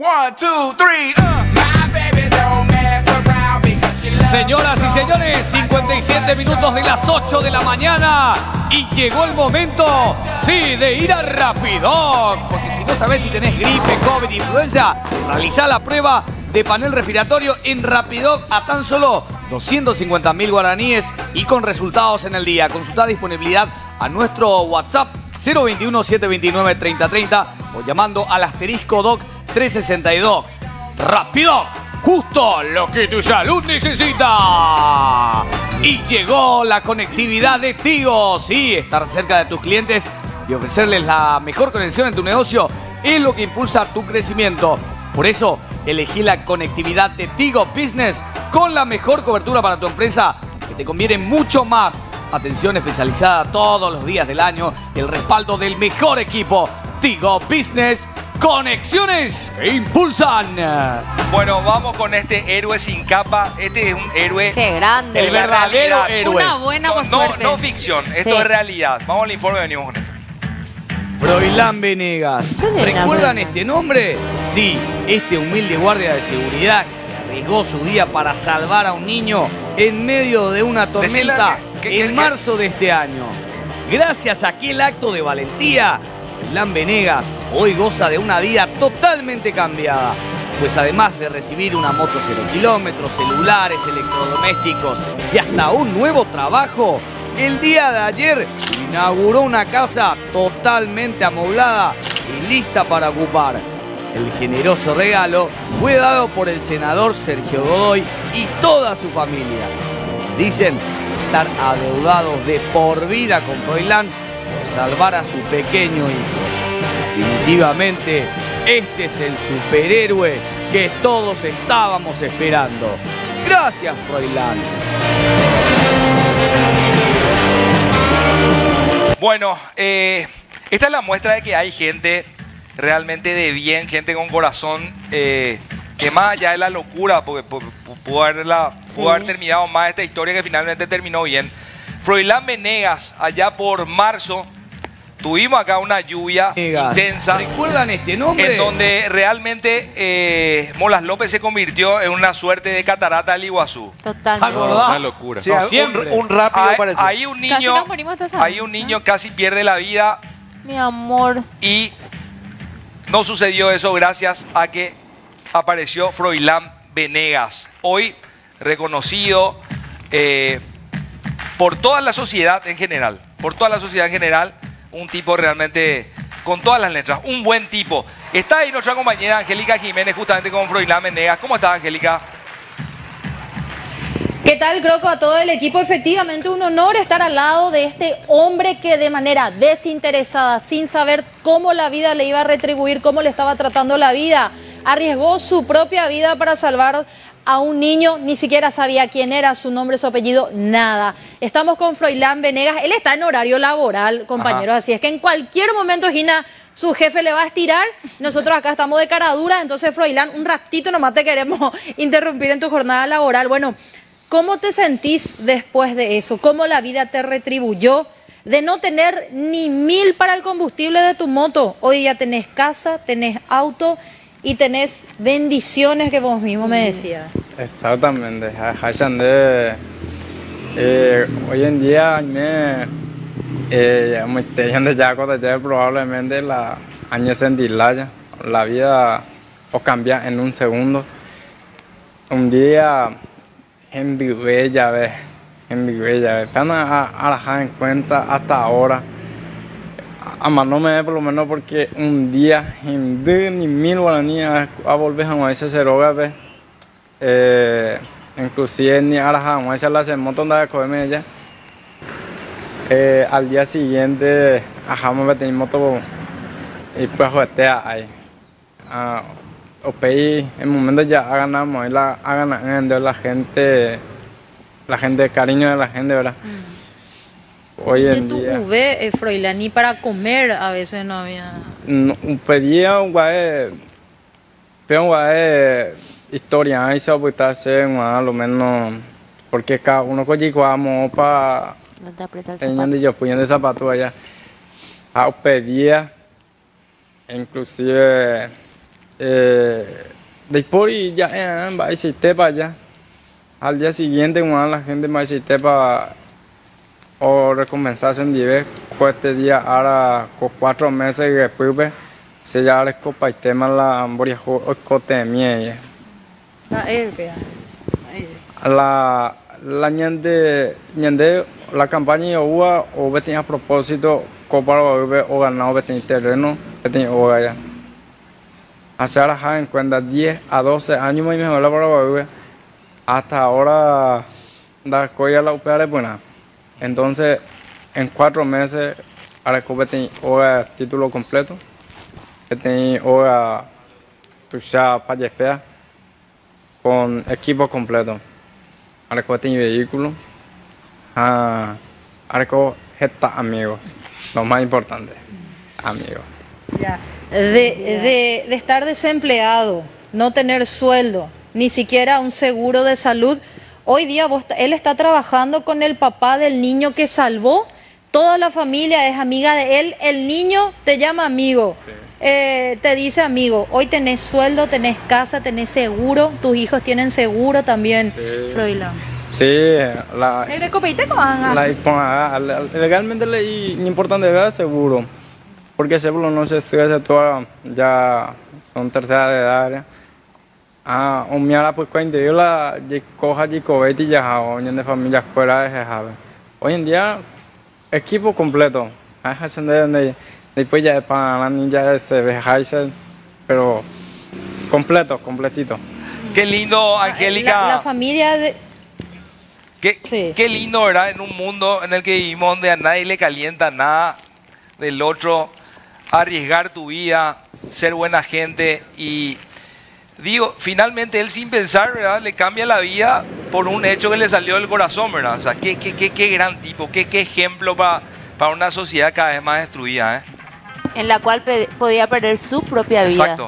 1, 2, 3, my baby don't mess around because she loves. Señoras y señores, 57 minutos de las 8 de la mañana y llegó el momento, sí, de ir a Rapidoc. Porque si no sabés si tenés gripe, COVID, influenza, realizá la prueba de panel respiratorio en Rapidoc a tan solo 250.000 guaraníes y con resultados en el día. Consultá disponibilidad a nuestro WhatsApp 021-729-3030 o llamando al asterisco DOC 362. Rapidoc, justo lo que tu salud necesita. Y llegó la conectividad de Tigo. Sí, estar cerca de tus clientes y ofrecerles la mejor conexión en tu negocio es lo que impulsa tu crecimiento. Por eso, elegí la conectividad de Tigo Business con la mejor cobertura para tu empresa, que te conviene mucho más. Atención especializada todos los días del año, el respaldo del mejor equipo. Tigo Business, conexiones que impulsan. Bueno, vamos con este héroe sin capa. Este es un héroe. Qué grande. El verdadero héroe. Una buena por suerte. No ficción, esto Sí. es realidad. Vamos al informe y venimos con esto. Froilán Venegas. ¿Quién era ¿Recuerdan Froilán? este nombre? Sí, este humilde guardia de seguridad que arriesgó su vida para salvar a un niño en medio de una tormenta en marzo de este año. Gracias a aquel acto de valentía, Froilán Venegas hoy goza de una vida totalmente cambiada. Pues además de recibir una moto 0 kilómetros, celulares, electrodomésticos y hasta un nuevo trabajo, el día de ayer inauguró una casa totalmente amoblada y lista para ocupar. El generoso regalo fue dado por el senador Sergio Godoy y toda su familia. Dicen estar adeudados de por vida con Froilán por salvar a su pequeño hijo. Definitivamente, este es el superhéroe que todos estábamos esperando. Gracias, Froilán. Bueno, esta es la muestra de que hay gente realmente de bien, gente con corazón, que más allá de la locura, porque pudo haber terminado más esta historia que finalmente terminó bien. Froilán Venegas, allá por marzo, tuvimos acá una lluvia intensa. ¿Recuerdan este nombre? En donde realmente Molas López se convirtió en una suerte de catarata del Iguazú. Totalmente. Una locura. Sí, No, siempre. un rápido parece. Hay un Casi niño, nos morimos todos años. hay un niño casi pierde la vida Mi amor. y no sucedió eso gracias a que apareció Froilán Venegas. Hoy reconocido por toda la sociedad en general. Por toda la sociedad en general. Un tipo realmente con todas las letras. Un buen tipo. Está ahí nuestra compañera Angélica Jiménez justamente con Froilán Venegas. ¿Cómo estás, Angélica? ¿Qué tal, Croco? A todo el equipo, efectivamente un honor estar al lado de este hombre que de manera desinteresada, sin saber cómo la vida le iba a retribuir, cómo le estaba tratando la vida, arriesgó su propia vida para salvar a un niño, ni siquiera sabía quién era, su nombre, su apellido, nada. Estamos con Froilán Venegas, él está en horario laboral, compañeros, así es que en cualquier momento, Gina, su jefe le va a estirar, nosotros acá estamos de cara dura, entonces Froilán, un ratito nomás te queremos interrumpir en tu jornada laboral. Bueno, ¿cómo te sentís después de eso? ¿Cómo la vida te retribuyó de no tener ni 1000 para el combustible de tu moto? Hoy día tenés casa, tenés auto y tenés bendiciones que vos mismo me decías. Exactamente. Hoy en día probablemente la año sentirla la vida os cambia en un segundo. Un día gente bella, están a dejar en cuenta hasta ahora. Además no me ve por lo menos porque un día gente ni 1000 guaraníes a volver a moverse se roga, inclusive ni a la moverse la se montón de comerme ella. Al día siguiente ajamos a tener moto y pues juguetea ahí. En el momento ya ganamos la gente cariño de la gente, ¿verdad? Hoy en tu día V, Froilán, y para comer a veces no había. no, pedía un guay historia ahí se va a hacer lo menos porque cada uno cogíamos para No te aprieta el tenían zapato. de yo ponían de zapato allá pedía inclusive Después ya va a existir para allá. Al día siguiente, la gente va a existir para o recompensarse en nivel. Pues este día, ahora con 4 meses y después, se ya les copa y tema la amboria o cote mía. La ñande la campaña hubo o betin a propósito copa o ganado betin terreno betin o allá. Hacer a en cuenta 10 a 12 años más mejor la para hasta ahora dar coya la UPA de buena. Entonces en 4 meses ahora betin o título completo betin o tuya para espera con equipo completo. Ahora tiene vehículo, ahora está amigo, lo más importante, amigo. Ya. De estar desempleado, no tener sueldo, ni siquiera un seguro de salud, hoy día él está trabajando con el papá del niño que salvó, toda la familia es amiga de él, el niño te llama amigo. Sí. Te dice amigo, hoy tenés sueldo, tenés casa, tenés seguro, tus hijos tienen seguro también, Froilán. Sí, legalmente leí importante ver seguro, porque seguro no se hace toda, ya son tercera de edad. Un miara pues cuando yo la coja y cobete ya hoy en de familia escuela es hoy en día equipo completo, después ya para la niña se ve pero completito. Qué lindo, Angélica. La familia de... Qué lindo, ¿verdad? En un mundo en el que vivimos donde a nadie le calienta nada del otro, arriesgar tu vida, ser buena gente y digo, finalmente él sin pensar, ¿verdad? Le cambia la vida por un hecho que le salió del corazón, ¿verdad? O sea, qué gran tipo, qué ejemplo para una sociedad cada vez más destruida, ¿eh? En la cual podía perder su propia vida. Exacto.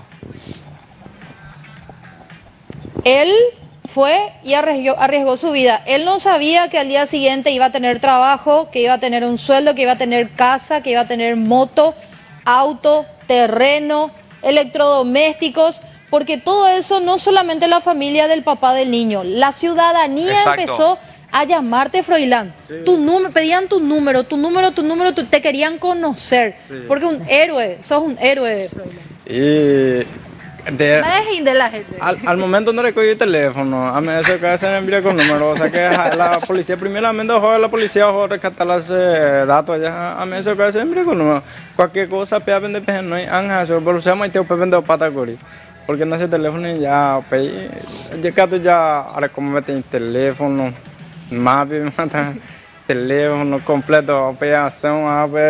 Él fue y arriesgó su vida. Él no sabía que al día siguiente iba a tener trabajo, que iba a tener un sueldo, que iba a tener casa, que iba a tener moto, auto, terreno, electrodomésticos, porque todo eso no solamente la familia del papá del niño, la ciudadanía Exacto. empezó a llamarte, Froilán. Sí. Pedían tu número, te querían conocer, sí. Porque sos un héroe, Froilán. Y la gente. Al momento no recogí el teléfono, a mí eso que se me envía con número, o sea que la policía primeramente ojo la policía ojo rescatar los datos ya, a mí eso que se envía con número, cualquier cosa pea vende peje no hay anja, pero se llama y te vende pata cori, porque no ese teléfono ya pe, ya ahora como meten teléfono, mapi mata teléfono completo, peación,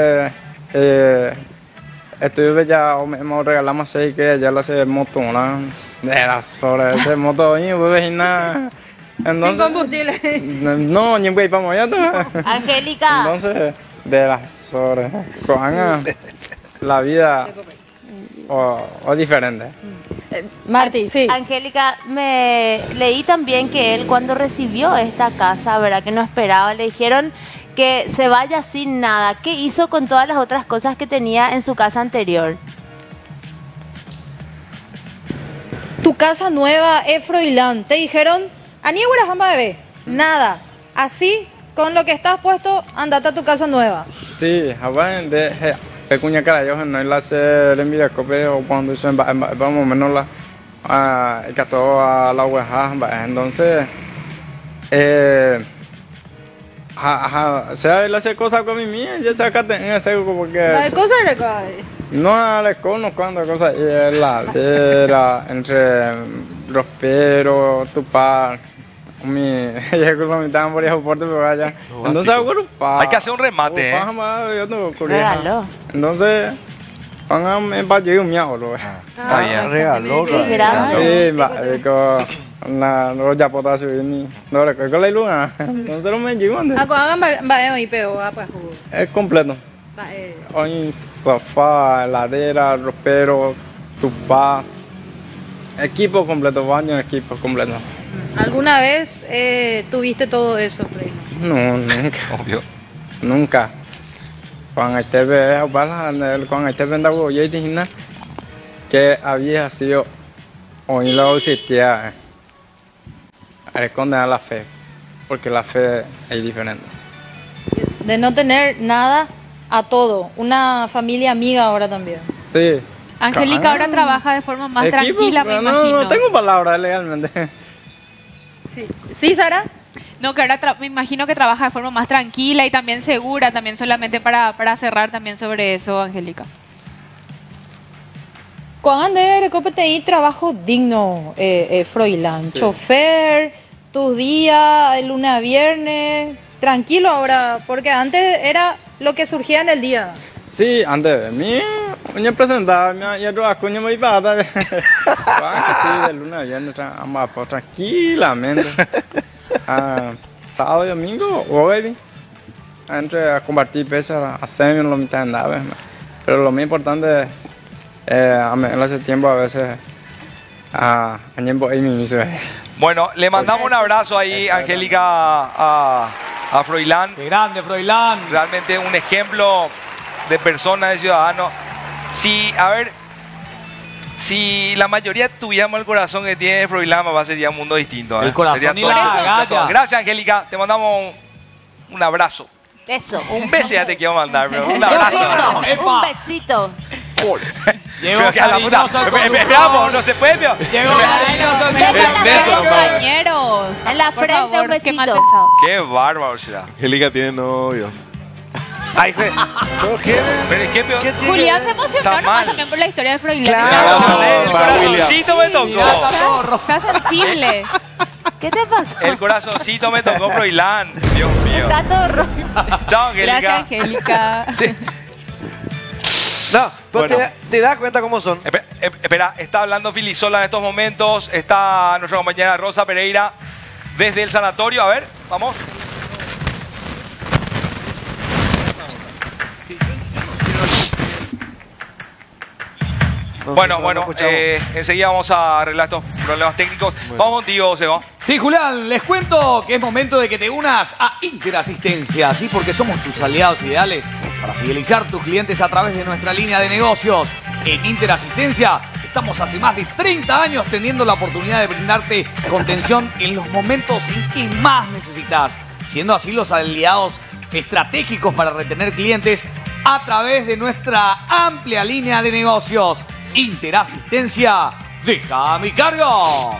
estuve ya me regalamos 6 que ya la hace moto una de las horas ese moto y pues nada sin combustible no ni voy para allá Angélica entonces de las horas cojan la vida o diferente. Marti, sí. Angélica, me leí también que él cuando recibió esta casa, ¿verdad? Que no esperaba, le dijeron que se vaya sin nada. ¿Qué hizo con todas las otras cosas que tenía en su casa anterior? Tu casa nueva, Froilán, te dijeron, Aníguara Jamba bebé, nada. Así, con lo que estás puesto, andate a tu casa nueva. Sí, de pecuña cara yo no la se le mira cope o cuando eso vamos menos la que todo a la hueja entonces o sea él hace cosas con mi mía ya sacate en ese porque la cosa no le conozco cuando cosas y la era entre ropero tu par mi estaban por ahí fuerte pero allá entonces hay que hacer un remate entonces van a me va a llegar un miau está bien regaló sí no ya puedo subir ni no le con la luna entonces no me llegó es completo hay sofá heladera ropero tupa equipo completo baño equipo completo. ¿Alguna vez tuviste todo eso, Frey? No, nunca. Obvio. Nunca. Cuando este ve cuando este venda huevo y dije que había sido hoy la existía a condenar la fe, porque la fe es diferente. De no tener nada a todo. Una familia amiga ahora también. Sí. Angélica ahora trabaja de forma más tranquila, me imagino. No tengo palabras legalmente. ¿Sí, Sara? No, que ahora me imagino que trabaja de forma más tranquila y también segura, también solamente para cerrar también sobre eso, Angélica. Cuando de COPTI trabajo digno, Froilán. Sí. Chofer, tus días, el lunes a viernes, tranquilo ahora, porque antes era lo que surgía en el día. Sí, antes de mí, me presentaba, y trabajo, me iba a dar. Sí, de lunes a viernes, tranquilamente. Sábado y domingo, hoy, entre a compartir pesas, a semi, lo mitad andaba. Pero lo más importante es, en ese tiempo a veces, bueno, le mandamos un abrazo ahí, Angélica, a Froilán. ¡Qué grande, Froilán! Realmente un ejemplo de persona, de ciudadano. Sí, a ver, si la mayoría tuviéramos el corazón que tiene Froilán, papá, sería un mundo distinto. El corazón sería y la galla. Gracias, Angélica. Te mandamos un abrazo. Eso. Un beso ya te quiero mandar, pero un abrazo. Un besito. Pero que a la puta. Esperamos, no se puede. Llegó compañeros. En la frente, favor, un besito. Qué mal pensado. Qué bárbaro será. Angélica tiene novio. Ay, pero es que peor. Julián se emocionó nomás también por la historia de Froilán. Claro, el corazoncito me tocó. Está sensible. ¿Qué te pasó? El corazoncito me tocó, Froilán. Dios mío. Está todo rojo. Chao, Angélica. Gracias, Angélica. Sí. No, pero bueno, te das cuenta cómo son. Espera, está hablando Filisola en estos momentos. Está nuestra compañera Rosa Pereira desde el sanatorio. A ver, vamos. Bueno, enseguida vamos a arreglar estos problemas técnicos. Bueno. Vamos contigo, Seba. Sí, Julián, les cuento que es momento de que te unas a Interasistencia, sí, porque somos tus aliados ideales para fidelizar tus clientes a través de nuestra línea de negocios. En Interasistencia estamos hace más de 30 años teniendo la oportunidad de brindarte contención en los momentos en que más necesitas, siendo así los aliados estratégicos para retener clientes a través de nuestra amplia línea de negocios. Interasistencia, deja mi cargo.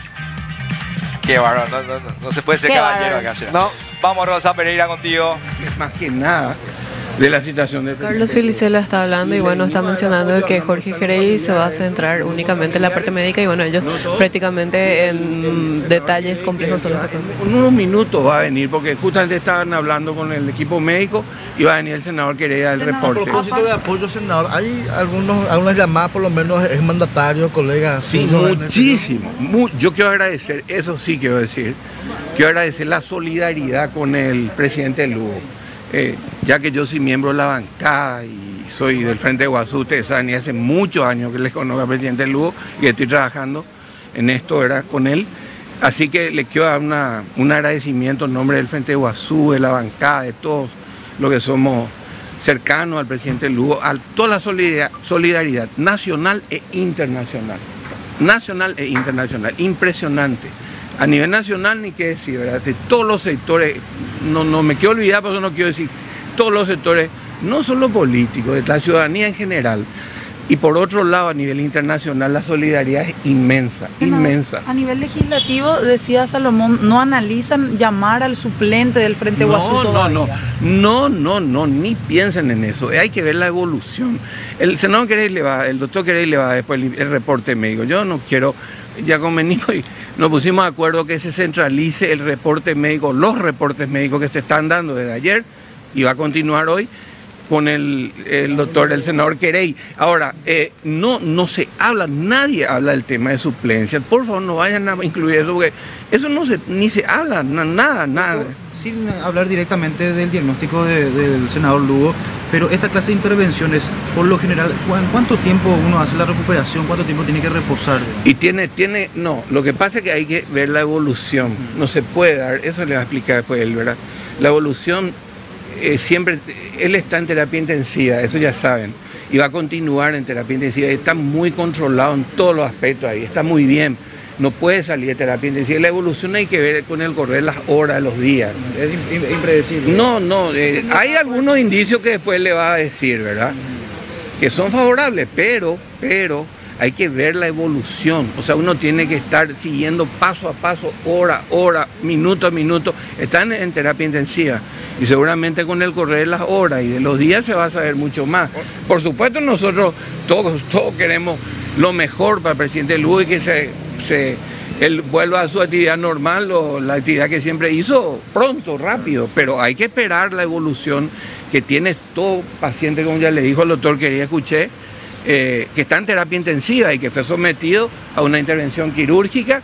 Qué bárbaro, no se puede ser caballero acá. No. Vamos, Rosa Pereira, contigo. Más que nada de la situación de Carlos Filicela está hablando y bueno, está mencionando que Jorge Gerey se va a centrar únicamente en la parte médica y bueno, ellos prácticamente en detalles complejos son los que... En unos minutos va a venir porque justamente estaban hablando con el equipo médico y va a venir el senador Querey al reporte. A propósito de apoyo, senador, ¿hay algunas llamadas, por lo menos es mandatario, colega? Sí, muchísimo. Yo quiero agradecer, eso sí quiero decir, quiero agradecer la solidaridad con el presidente Lugo. Ya que yo soy miembro de la bancada y soy del Frente de Guazú, ustedes saben, y hace muchos años que les conozco al presidente Lugo y estoy trabajando en esto, era con él. Así que le quiero dar un agradecimiento en nombre del Frente de Guazú, de la bancada, de todos los que somos cercanos al presidente Lugo, a toda la solidaridad nacional e internacional. Nacional e internacional, impresionante. A nivel nacional, ni qué decir, ¿verdad? De todos los sectores, no me quiero olvidar, por eso no quiero decir, todos los sectores, no solo políticos, de la ciudadanía en general. Y por otro lado, a nivel internacional, la solidaridad es inmensa, inmensa. A nivel legislativo, decía Salomón, ¿no analizan llamar al suplente del Frente Guazú todavía? No, ni piensen en eso. Hay que ver la evolución. El senador Querey el doctor Querey le va después el reporte médico. Yo no quiero, ya con Menico y nos pusimos de acuerdo que se centralice el reporte médico, los reportes médicos que se están dando desde ayer y va a continuar hoy con el senador Querey. Ahora, no se habla, nadie habla del tema de suplencia. Por favor, no vayan a incluir eso, porque eso ni se habla, nada. Sin hablar directamente del diagnóstico del senador Lugo, pero esta clase de intervenciones, por lo general, ¿cuánto tiempo uno hace la recuperación? ¿Cuánto tiempo tiene que reposar? Y no, lo que pasa es que hay que ver la evolución, no se puede dar, eso le va a explicar después él, ¿verdad? La evolución siempre, él está en terapia intensiva, eso ya saben, y va a continuar en terapia intensiva. Está muy controlado en todos los aspectos ahí, está muy bien. No puede salir de terapia intensiva. La evolución hay que ver con el correr las horas, los días. Es impredecible. No, hay algunos indicios que después le va a decir, ¿verdad? Que son favorables, pero hay que ver la evolución. O sea, uno tiene que estar siguiendo paso a paso, hora a hora, minuto a minuto. Están en terapia intensiva y seguramente con el correr de las horas y de los días se va a saber mucho más. Por supuesto, nosotros todos queremos lo mejor para el presidente Lugo y que él vuelva a su actividad normal o la actividad que siempre hizo pronto, rápido, pero hay que esperar la evolución que tiene todo paciente, como ya le dijo el doctor que escuché, que está en terapia intensiva y que fue sometido a una intervención quirúrgica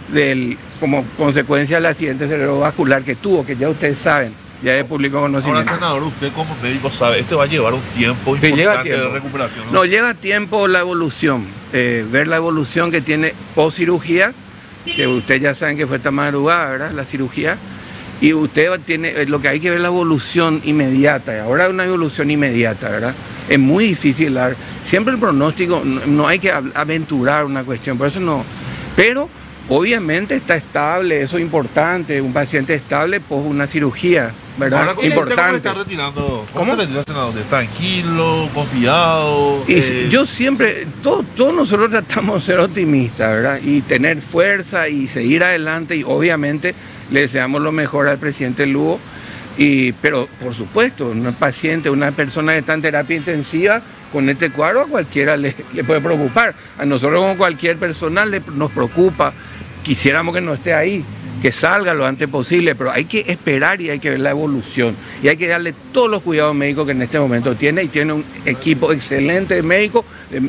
como consecuencia del accidente cerebrovascular que tuvo, que ya ustedes saben, ya de público conocimiento. Ahora, senador, usted como médico sabe, este va a llevar un tiempo importante de recuperación. No, lleva tiempo la evolución, ver la evolución que tiene post cirugía, que ustedes ya saben que fue esta madrugada, ¿verdad? La cirugía, y usted tiene, lo que hay que ver la evolución inmediata, ahora una evolución inmediata, ¿verdad? Es muy difícil dar, siempre el pronóstico, no hay que aventurar una cuestión, por eso no, pero obviamente está estable, eso es importante, un paciente estable post una cirugía, ¿verdad? Ahora, importante. Está retirando, ¿cómo se retira, senador? Tranquilo, confiado. Y yo siempre, todos nosotros tratamos de ser optimistas, ¿verdad? Y tener fuerza y seguir adelante, y obviamente le deseamos lo mejor al presidente Lugo. Pero por supuesto, un paciente, una persona que está en terapia intensiva con este cuadro, a cualquiera le puede preocupar. A nosotros como cualquier persona nos preocupa, quisiéramos que no esté ahí, que salga lo antes posible, pero hay que esperar y hay que ver la evolución. Y hay que darle todos los cuidados médicos que en este momento tiene, y tiene un equipo excelente de médicos,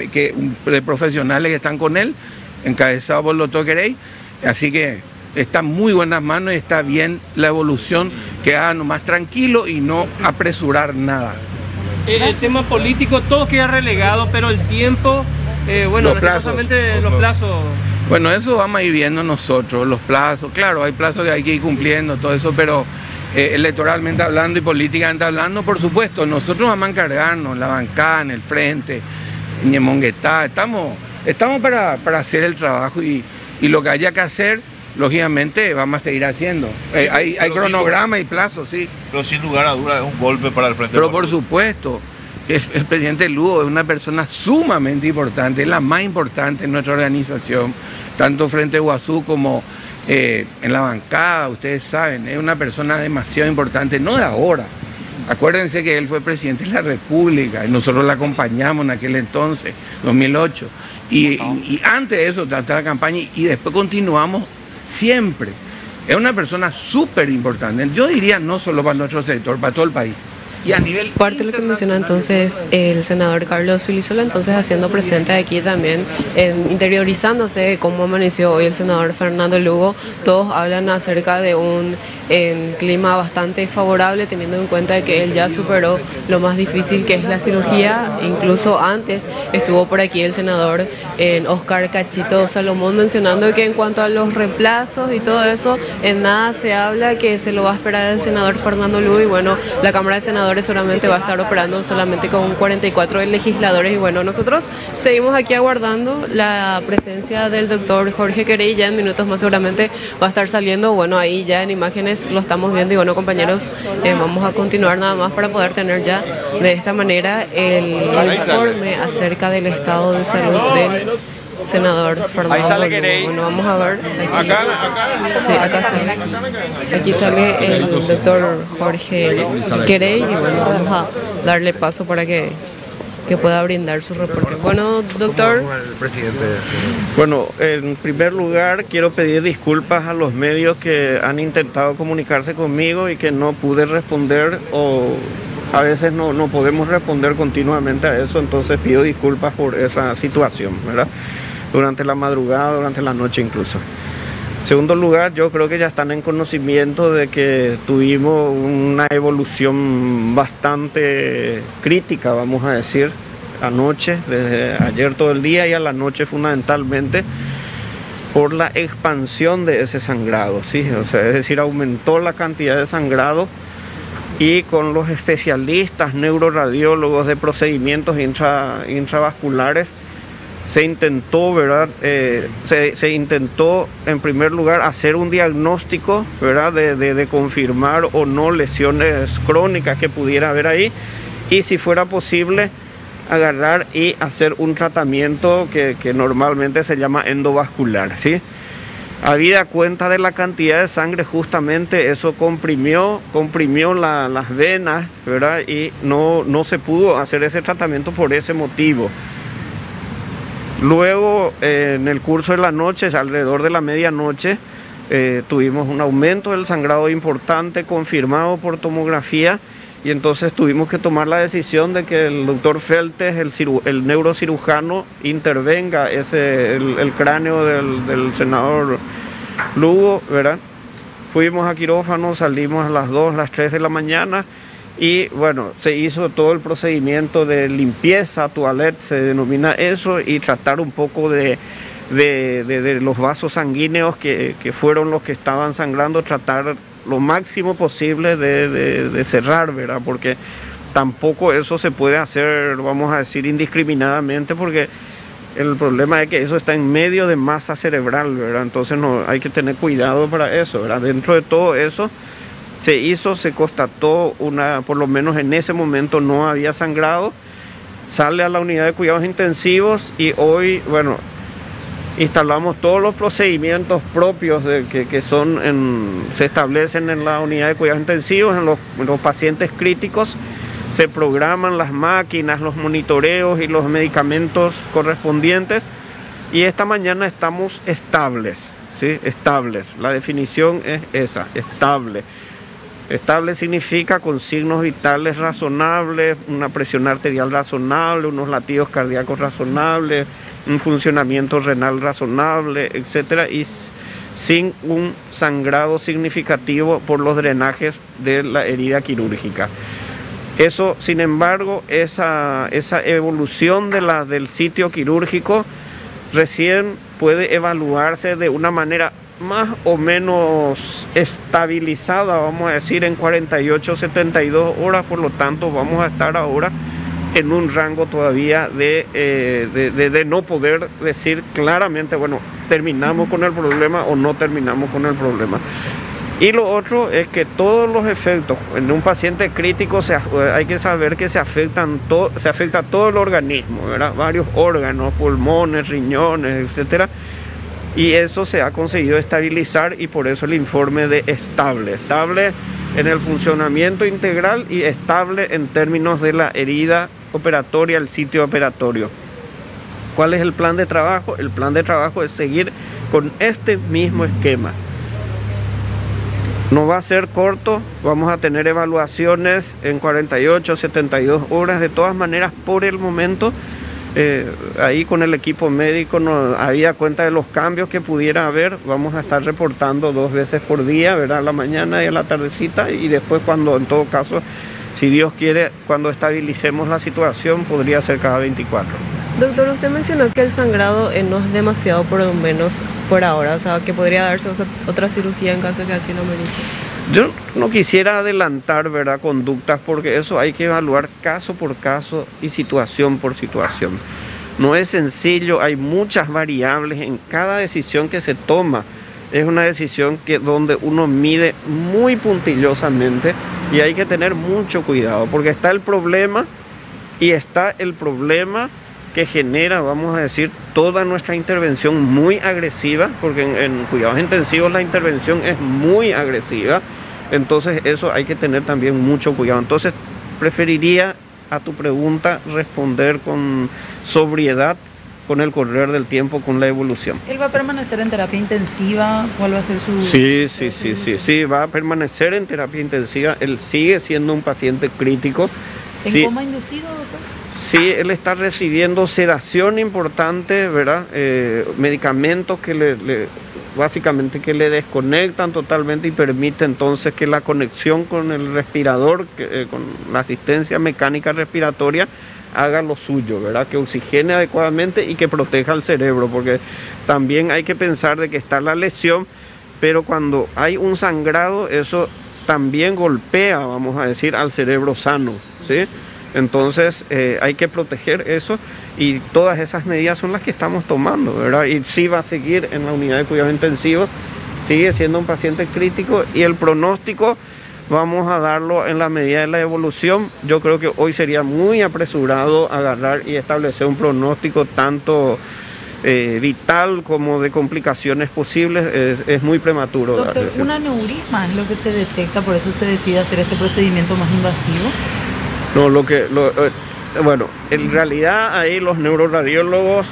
de profesionales que están con él, encabezado por el doctor Querey, así que está en muy buenas manos y está bien la evolución, que haga nomás tranquilo y no apresurar nada. El tema político, todo queda relegado, pero el tiempo, los plazos. Los plazos. Bueno, eso vamos a ir viendo nosotros, los plazos, claro, hay plazos que hay que ir cumpliendo, todo eso, pero electoralmente hablando y políticamente hablando, por supuesto, nosotros vamos a encargarnos, la bancada, en el frente, en Monguetá, estamos para hacer el trabajo y lo que haya que hacer, lógicamente vamos a seguir haciendo. Hay cronograma y plazos, sí. Pero sin lugar a dudas es un golpe para el frente. Pero por supuesto, el presidente Lugo es una persona sumamente importante, es la más importante en nuestra organización, tanto frente a Iguazú como en la bancada, ustedes saben, es una persona demasiado importante, no de ahora. Acuérdense que él fue presidente de la República y nosotros la acompañamos en aquel entonces, 2008. Y antes de eso, tras la campaña, y después continuamos siempre. Es una persona súper importante. Yo diría no solo para nuestro sector, para todo el país. Y a nivel parte de lo que menciona entonces el senador Carlos Filisola, entonces haciendo presente aquí también, interiorizándose cómo amaneció hoy el senador Fernando Lugo, todos hablan acerca de un clima bastante favorable, teniendo en cuenta que él ya superó lo más difícil, que es la cirugía. Incluso antes estuvo por aquí el senador Oscar Cachito Salomón mencionando que en cuanto a los reemplazos y todo eso, en nada se habla, que se lo va a esperar el senador Fernando Lugo, y bueno, la Cámara de Senadores solamente va a estar operando solamente con 44 legisladores, y bueno, nosotros seguimos aquí aguardando la presencia del doctor Jorge Querey. Ya en minutos más seguramente va a estar saliendo, bueno, ahí ya en imágenes lo estamos viendo, y bueno, compañeros, vamos a continuar nada más para poder tener ya de esta manera el informe acerca del estado de salud del senador Fernando. Ahí sale Querey. Bueno, vamos a ver. Sí, acá sale. Aquí sale el doctor Jorge Querey, y bueno, vamos a darle paso para que pueda brindar su reporte. Bueno, doctor. Bueno, en primer lugar quiero pedir disculpas a los medios que han intentado comunicarse conmigo y que no pude responder, o a veces no podemos responder continuamente a eso, entonces pido disculpas por esa situación, ¿verdad? Durante la madrugada, durante la noche incluso. En segundo lugar, yo creo que ya están en conocimiento de que tuvimos una evolución bastante crítica, vamos a decir, anoche, desde ayer todo el día y a la noche fundamentalmente, por la expansión de ese sangrado, ¿sí? O sea, es decir, aumentó la cantidad de sangrado y con los especialistas neuroradiólogos de procedimientos intravasculares se intentó, ¿verdad? Se intentó en primer lugar hacer un diagnóstico, ¿verdad? De confirmar o no lesiones crónicas que pudiera haber ahí, y si fuera posible agarrar y hacer un tratamiento que normalmente se llama endovascular, ¿sí? Habida cuenta de la cantidad de sangre, justamente eso comprimió las venas, ¿verdad? Y no se pudo hacer ese tratamiento por ese motivo. Luego, en el curso de la noche, alrededor de la medianoche, tuvimos un aumento del sangrado importante confirmado por tomografía, y entonces tuvimos que tomar la decisión de que el doctor Feltes, el neurocirujano, intervenga el cráneo del senador Lugo, ¿verdad? Fuimos a quirófano, salimos a las 2, las 3 de la mañana, y bueno, se hizo todo el procedimiento de limpieza, toilette se denomina eso, y tratar un poco de los vasos sanguíneos que fueron los que estaban sangrando, tratar lo máximo posible de cerrar, ¿verdad? Porque tampoco eso se puede hacer, vamos a decir, indiscriminadamente, porque el problema es que eso está en medio de masa cerebral, ¿verdad? Entonces hay que tener cuidado para eso, ¿verdad? Dentro de todo eso se constató por lo menos en ese momento no había sangrado, sale a la unidad de cuidados intensivos, y hoy, bueno, instalamos todos los procedimientos propios que se establecen en la unidad de cuidados intensivos, en los pacientes críticos. Se programan las máquinas, los monitoreos y los medicamentos correspondientes, y esta mañana estamos estables, ¿sí? Estables. La definición es esa, estable. Estable significa con signos vitales razonables, una presión arterial razonable, unos latidos cardíacos razonables, un funcionamiento renal razonable, etcétera, y sin un sangrado significativo por los drenajes de la herida quirúrgica. Eso, sin embargo, esa evolución del sitio quirúrgico recién puede evaluarse de una manera más o menos estabilizada, vamos a decir, en 48, 72 horas, por lo tanto vamos a estar ahora en un rango todavía de no poder decir claramente, bueno, terminamos con el problema o no terminamos con el problema. Y lo otro es que todos los efectos en un paciente crítico hay que saber que se afecta todo el organismo, ¿verdad? Varios órganos, pulmones, riñones, etcétera. Y eso se ha conseguido estabilizar, y por eso el informe de estable en el funcionamiento integral y estable en términos de la herida operatoria, el sitio operatorio. ¿Cuál es el plan de trabajo? El plan de trabajo es seguir con este mismo esquema. No va a ser corto, vamos a tener evaluaciones en 48, 72 horas. De todas maneras, por el momento, ahí con el equipo médico había cuenta de los cambios que pudiera haber. Vamos a estar reportando 2 veces por día, ¿verdad? A la mañana y a la tardecita, y después, cuando en todo caso, si Dios quiere, cuando estabilicemos la situación, podría ser cada 24. Doctor, usted mencionó que el sangrado no es demasiado, por lo menos por ahora, o sea, que podría darse otra cirugía en caso de que así lo merite. Yo no quisiera adelantar, ¿verdad?, conductas, porque eso hay que evaluar caso por caso y situación por situación. No es sencillo, hay muchas variables en cada decisión que se toma. Es una decisión donde uno mide muy puntillosamente, y hay que tener mucho cuidado, porque está el problema y está el problema que genera, vamos a decir, toda nuestra intervención muy agresiva, porque en cuidados intensivos la intervención es muy agresiva. Entonces eso hay que tener también mucho cuidado. Entonces preferiría, a tu pregunta, responder con sobriedad, con el correr del tiempo, con la evolución. ¿Él va a permanecer en terapia intensiva? ¿Cuál va a ser su...? Sí, va a permanecer en terapia intensiva. Él sigue siendo un paciente crítico. ¿En coma inducido, doctor? Sí, él está recibiendo sedación importante, ¿verdad? Medicamentos que básicamente que le desconectan totalmente, y permite entonces que la conexión con el respirador, con la asistencia mecánica respiratoria, haga lo suyo, ¿verdad? Que oxigene adecuadamente y que proteja al cerebro, porque también hay que pensar de que está la lesión, pero cuando hay un sangrado, eso también golpea, vamos a decir, al cerebro sano, ¿sí? Entonces hay que proteger eso y todas esas medidas son las que estamos tomando, ¿verdad? Y sí va a seguir en la unidad de cuidado intensivo, sigue siendo un paciente crítico y el pronóstico vamos a darlo en la medida de la evolución. Yo creo que hoy sería muy apresurado agarrar y establecer un pronóstico tanto vital como de complicaciones posibles, es muy prematuro. Doctor, un aneurisma es lo que se detecta, por eso se decide hacer este procedimiento más invasivo. No, bueno, en realidad ahí los neuroradiólogos,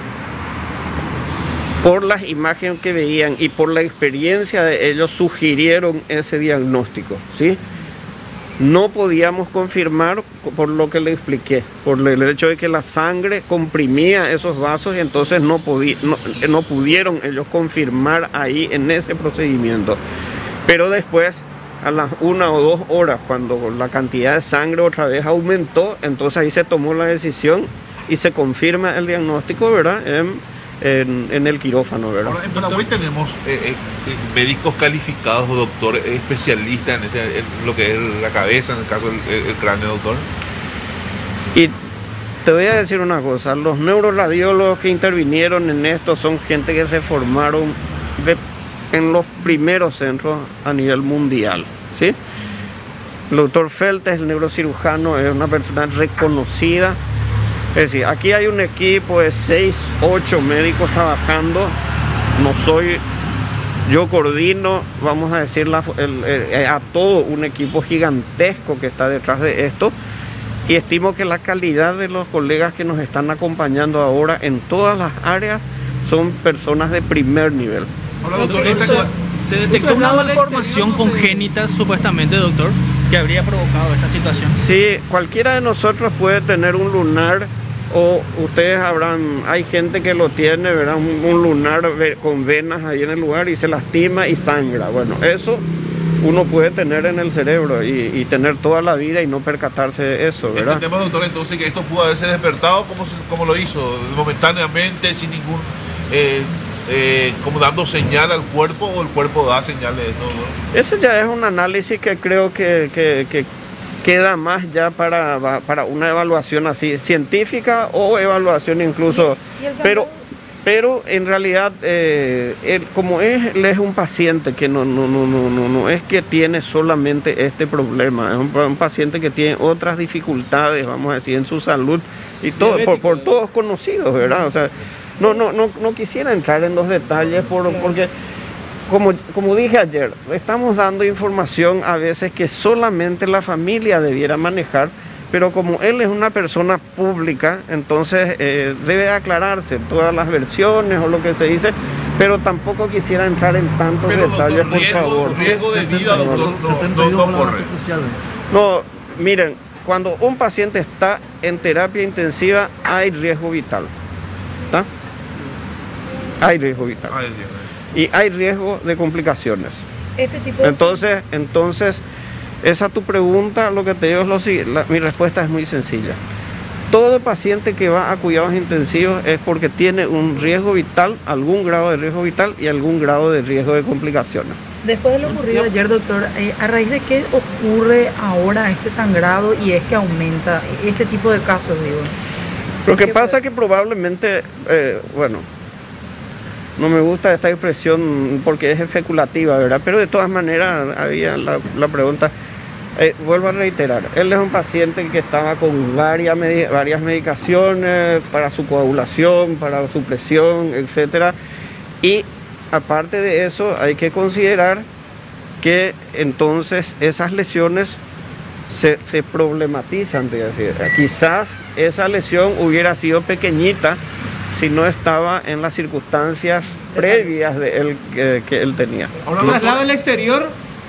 por las imágenes que veían y por la experiencia de ellos, sugirieron ese diagnóstico, ¿sí? No podíamos confirmar por lo que le expliqué, por el hecho de que la sangre comprimía esos vasos y entonces no pudieron ellos confirmar ahí en ese procedimiento. Pero después, a las 1 o 2 horas, cuando la cantidad de sangre otra vez aumentó, entonces ahí se tomó la decisión y se confirma el diagnóstico, ¿verdad? En el quirófano, ¿verdad? Ahora, en Paraguay tenemos médicos calificados, doctor, especialistas en lo que es la cabeza, en el caso del cráneo, doctor. Y te voy a decir una cosa, los neuroradiólogos que intervinieron en esto son gente que se formaron en los primeros centros a nivel mundial, ¿sí? El doctor Feltes, el neurocirujano, es una persona reconocida. Es decir, aquí hay un equipo de 6, 8 médicos trabajando. Yo coordino, vamos a decir, a todo un equipo gigantesco que está detrás de esto. Y estimo que la calidad de los colegas que nos están acompañando ahora en todas las áreas son personas de primer nivel. Hola, doctor. Se detectó una malformación congénita, supuestamente, doctor, que habría provocado esta situación. Sí, cualquiera de nosotros puede tener un lunar, o ustedes hay gente que lo tiene, ¿verdad? Un lunar con venas ahí en el lugar y se lastima y sangra. Bueno, eso uno puede tener en el cerebro y tener toda la vida y no percatarse de eso, ¿verdad? Entendemos, doctor, entonces que esto pudo haberse despertado como lo hizo, momentáneamente, sin ningún... como dando señal al cuerpo, o el cuerpo da señales de todo, ¿no? Eso ya es un análisis que creo que queda más ya para una evaluación así científica o evaluación incluso, pero en realidad como él es un paciente que no es que tiene solamente este problema, es un paciente que tiene otras dificultades, vamos a decir, en su salud y todo por todos conocidos, ¿verdad? O sea, no quisiera entrar en los detalles porque como dije ayer, estamos dando información a veces que solamente la familia debiera manejar, pero como él es una persona pública, entonces debe aclararse todas las versiones o lo que se dice, pero tampoco quisiera entrar en tantos detalles, por favor. Riesgo de vida, no corre. No, miren, cuando un paciente está en terapia intensiva hay riesgo vital, ¿está? Hay riesgo vital. Y hay riesgo de complicaciones. Entonces, esa tu pregunta, lo que te digo es lo siguiente, mi respuesta es muy sencilla. Todo paciente que va a cuidados intensivos es porque tiene un riesgo vital, algún grado de riesgo vital y algún grado de riesgo de complicaciones. Después de lo ocurrido ayer, doctor, ¿a raíz de qué ocurre ahora este sangrado y es que aumenta este tipo de casos, digo? Lo que pasa es que probablemente, bueno, no me gusta esta expresión porque es especulativa, ¿verdad? Pero de todas maneras había la pregunta. Vuelvo a reiterar, él es un paciente que estaba con varias medicaciones para su coagulación, para su presión, etcétera. Y aparte de eso hay que considerar que entonces esas lesiones se problematizan, es decir, quizás esa lesión hubiera sido pequeñita si no estaba en las circunstancias previas de él que él tenía. Ahora, más lado del exterior,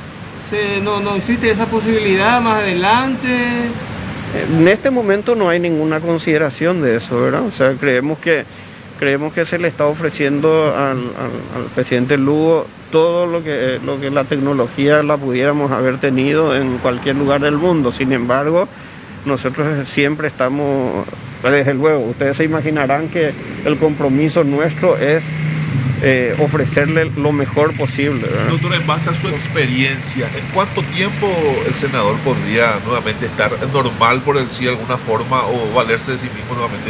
no existe esa posibilidad más adelante. En este momento no hay ninguna consideración de eso, ¿verdad? O sea, creemos que se le está ofreciendo al presidente Lugo todo lo que la tecnología la pudiéramos haber tenido en cualquier lugar del mundo. Sin embargo, nosotros siempre estamos, desde luego, ustedes se imaginarán que el compromiso nuestro es ofrecerle lo mejor posible, ¿verdad? Doctor, en base a su experiencia, ¿en cuánto tiempo el senador podría nuevamente estar normal, por decir de alguna forma, o valerse de sí mismo nuevamente?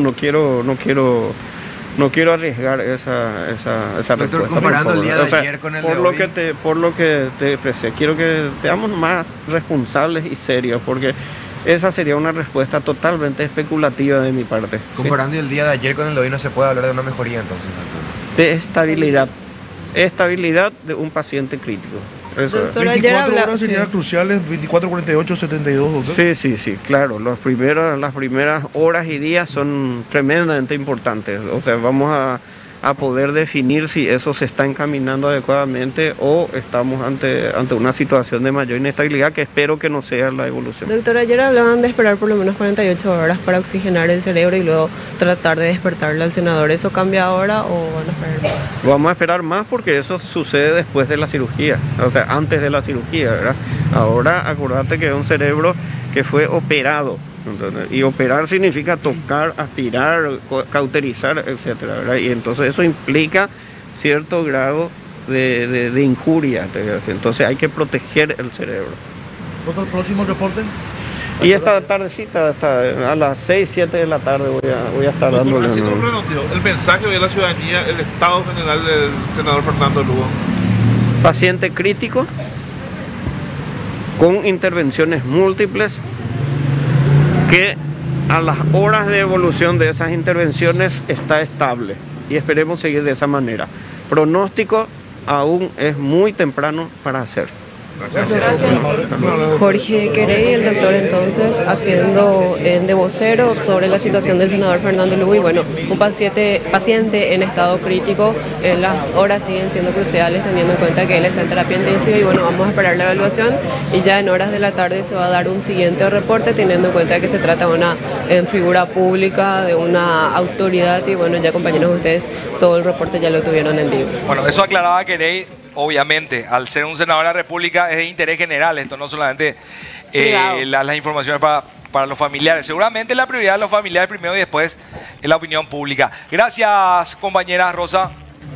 No quiero arriesgar esa respuesta. Comparando el día de ayer con el de hoy. Por lo que te expresé, quiero que seamos más responsables y serios, porque esa sería una respuesta totalmente especulativa de mi parte. Comparando el día de ayer con el de hoy, no se puede hablar de una mejoría entonces. De estabilidad de un paciente crítico. Eso es. 24 horas serían cruciales, 24, 48, 72, doctor. Sí, claro. Las primeras horas y días son tremendamente importantes. O sea, vamos a poder definir si eso se está encaminando adecuadamente o estamos ante una situación de mayor inestabilidad, que espero que no sea la evolución. Doctor, ayer hablaban de esperar por lo menos 48 horas para oxigenar el cerebro y luego tratar de despertarle al senador. ¿Eso cambia ahora o van a esperar más? Vamos a esperar más porque eso sucede después de la cirugía, o sea, antes de la cirugía, ¿verdad? Ahora, acordate que es un cerebro que fue operado. Y operar significa tocar, aspirar, cauterizar, etcétera, ¿verdad? Y entonces eso implica cierto grado de injuria. Entonces hay que proteger el cerebro. ¿Otro próximo reporte? Y esta tardecita, a las 6, 7 de la tarde voy a estar dándole. El mensaje de la ciudadanía, el estado general del senador Fernando Lugo. Paciente crítico, con intervenciones múltiples, que a las horas de evolución de esas intervenciones está estable y esperemos seguir de esa manera. Pronóstico aún es muy temprano para hacer. Gracias. Jorge Querey, el doctor entonces, haciendo de vocero sobre la situación del senador Fernando Lugo. Y bueno, un paciente en estado crítico, las horas siguen siendo cruciales teniendo en cuenta que él está en terapia intensiva. Y bueno, vamos a esperar la evaluación y ya en horas de la tarde se va a dar un siguiente reporte teniendo en cuenta que se trata de una figura pública, de una autoridad. Y bueno, ya compañeros, ustedes todo el reporte ya lo tuvieron en vivo. Bueno, eso aclaraba Querey. Obviamente, al ser un senador de la República es de interés general, esto no solamente las informaciones para los familiares. Seguramente la prioridad de los familiares primero y después en la opinión pública. Gracias, compañera Rosa.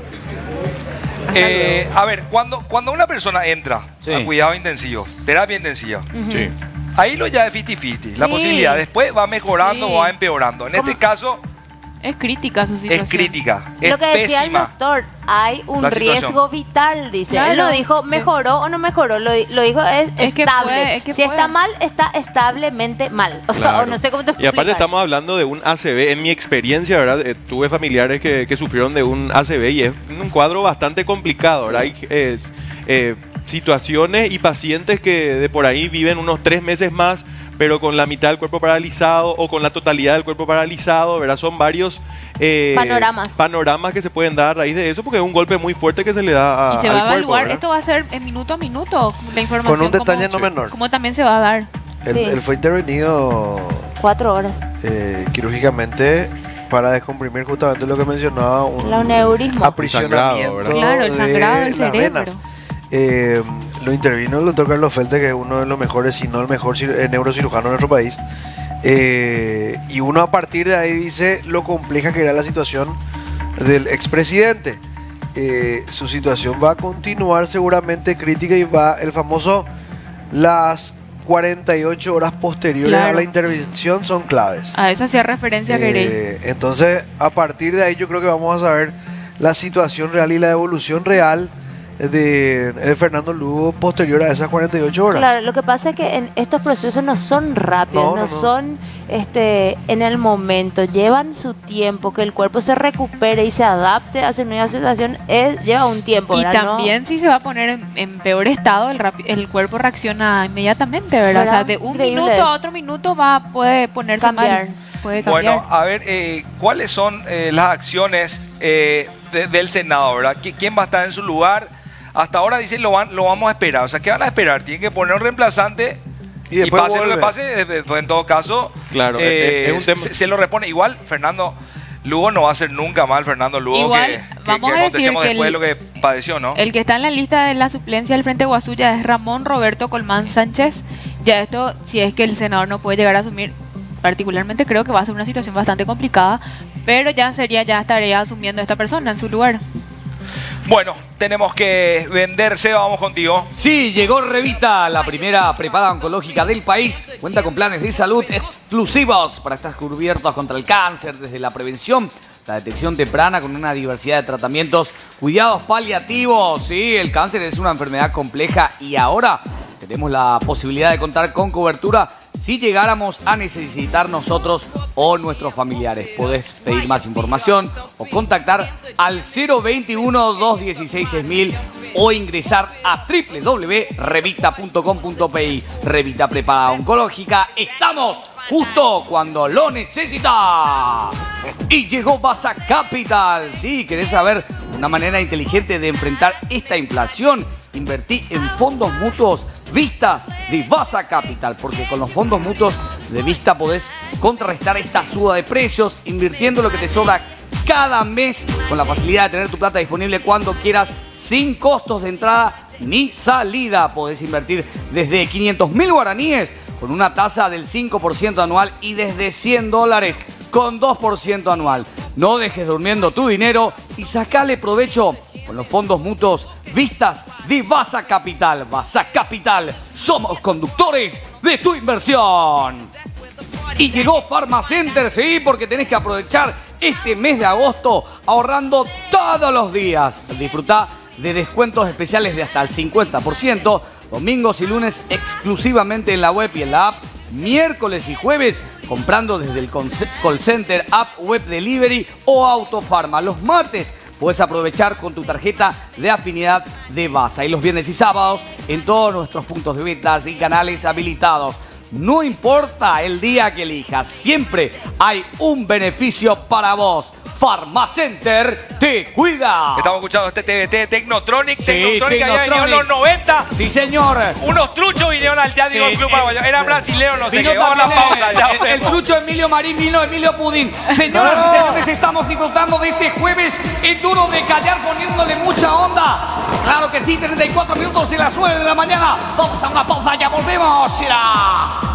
A ver, cuando una persona entra a cuidados intensivos, terapia intensiva, ahí lo ya es 50-50. La posibilidad después va mejorando o va empeorando. En este caso... Es crítica su situación. Es crítica, es lo que decía pésima. El doctor, hay un riesgo vital, dice. Claro. Él no dijo mejoró o no mejoró, lo dijo es estable. Si está mal, está establemente mal. O sea, o no sé cómo te Y aparte estamos hablando de un ACV. En mi experiencia, ¿verdad? Tuve familiares que sufrieron de un ACV y es un cuadro bastante complicado, ¿verdad? Hay situaciones y pacientes que de por ahí viven unos 3 meses más, pero con la mitad del cuerpo paralizado o con la totalidad del cuerpo paralizado, ¿verdad? Son varios panoramas que se pueden dar a raíz de eso, porque es un golpe muy fuerte que se le da al cuerpo. Y se va a evaluar, ¿verdad? esto va a ser en minuto a minuto, la información. Con un detalle no menor. Como también se va a dar. Él fue intervenido 4 horas quirúrgicamente para descomprimir justamente lo que mencionaba, un aneurisma, aprisionamiento. Claro, el sangrado del las cerebro. venas. Lo intervino el doctor Carlos Felte, que es uno de los mejores, si no el mejor neurocirujano de nuestro país. Y uno a partir de ahí dice lo compleja que era la situación del expresidente. Su situación va a continuar seguramente crítica y va el famoso, las 48 horas posteriores a la intervención son claves. A eso hacía referencia Querey. Entonces, a partir de ahí yo creo que vamos a saber la situación real y la evolución real de Fernando Lugo posterior a esas 48 horas. Claro, lo que pasa es que en estos procesos no son rápidos, no son en el momento, llevan su tiempo, que el cuerpo se recupere y se adapte a su nueva situación, lleva un tiempo. Y ¿verdad? también si se va a poner en peor estado, el cuerpo reacciona inmediatamente, ¿verdad? O sea, de un minuto a otro minuto puede ponerse mal. Puede cambiar. Bueno, a ver, ¿cuáles son las acciones del Senado, verdad? ¿Quién va a estar en su lugar? Hasta ahora dicen lo vamos a esperar. O sea, ¿qué van a esperar? Tienen que poner un reemplazante y pase lo que pase. Pues en todo caso, claro, es un tema. Se lo repone. Igual, Fernando Lugo no va a ser nunca mal. Fernando Lugo, igual, que acontecemos después de lo que padeció, ¿no? El que está en la lista de la suplencia del Frente Guasuya es Ramón Roberto Colmán Sánchez. Ya esto, si es que el senador no puede llegar a asumir, particularmente creo que va a ser una situación bastante complicada, pero ya estaría asumiendo esta persona en su lugar. Bueno, tenemos que venderse, vamos contigo. Sí, llegó Revita, la primera preparada oncológica del país. Cuenta con planes de salud exclusivos para estar cubiertos contra el cáncer, desde la prevención, la detección temprana con una diversidad de tratamientos, cuidados paliativos. Sí, el cáncer es una enfermedad compleja y ahora tenemos la posibilidad de contar con cobertura si llegáramos a necesitar nosotros o nuestros familiares. Podés pedir más información o contactar al 021-216-6000 o ingresar a www.revita.com.pi. Revita Preparada Oncológica. Estamos justo cuando lo necesitas. Y llegó Vasa Capital. Sí, ¿querés saber una manera inteligente de enfrentar esta inflación? Invertí en fondos mutuos Vistas de Vasa Capital, porque con los fondos mutuos de Vista podés contrarrestar esta suba de precios invirtiendo lo que te sobra cada mes, con la facilidad de tener tu plata disponible cuando quieras, sin costos de entrada ni salida. Podés invertir desde 500.000 guaraníes con una tasa del 5% anual y desde $100 con 2% anual. No dejes durmiendo tu dinero y sacale provecho con los fondos mutuos Vistas de Vasa Capital. Vasa Capital, somos conductores de tu inversión. Y llegó Pharmacenter, sí, porque tenés que aprovechar este mes de agosto ahorrando todos los días. Disfrutá de descuentos especiales de hasta el 50%, domingos y lunes exclusivamente en la web y en la app, miércoles y jueves comprando desde el call center, app, web delivery o Autofarma. Los martes puedes aprovechar con tu tarjeta de afinidad de Vasa y los viernes y sábados en todos nuestros puntos de ventas y canales habilitados. No importa el día que elijas, siempre hay un beneficio para vos. Pharmacenter te cuida. Estamos escuchando este TBT Technotronic. Sí, Technotronic había venido en los 90. Sí, señor. Unos truchos vinieron al Teatro del Club Paraguayo. Eran brasileños, no sé qué. Vamos a la pausa. El trucho Emilio Marín vino Emilio Pudín. Señoras y señores, estamos disfrutando de este jueves en Duro de Callar, poniéndole mucha onda. Claro que sí, 34 minutos y las 9 de la mañana. Vamos a una pausa, ya volvemos. ¡Será!